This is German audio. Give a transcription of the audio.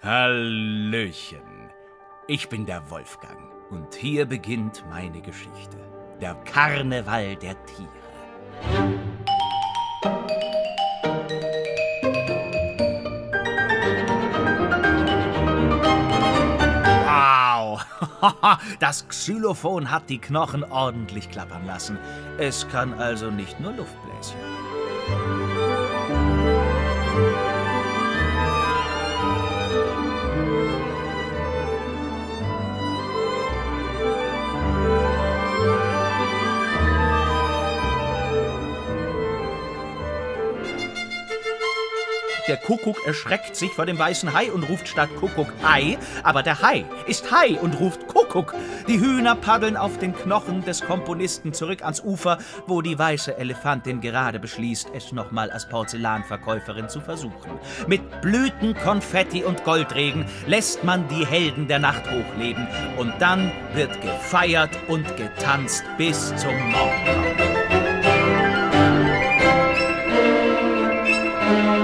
Hallöchen. Ich bin der Wolfgang und hier beginnt meine Geschichte. Der Karneval der Tiere. Wow! Das Xylophon hat die Knochen ordentlich klappern lassen. Es kann also nicht nur Luftbläschen. Der Kuckuck erschreckt sich vor dem weißen Hai und ruft statt Kuckuck Hai, aber der Hai ist Hai und ruft Kuckuck. Die Hühner paddeln auf den Knochen des Komponisten zurück ans Ufer, wo die weiße Elefantin gerade beschließt, es nochmal als Porzellanverkäuferin zu versuchen. Mit Blüten, Konfetti und Goldregen lässt man die Helden der Nacht hochleben und dann wird gefeiert und getanzt bis zum Morgengrauen.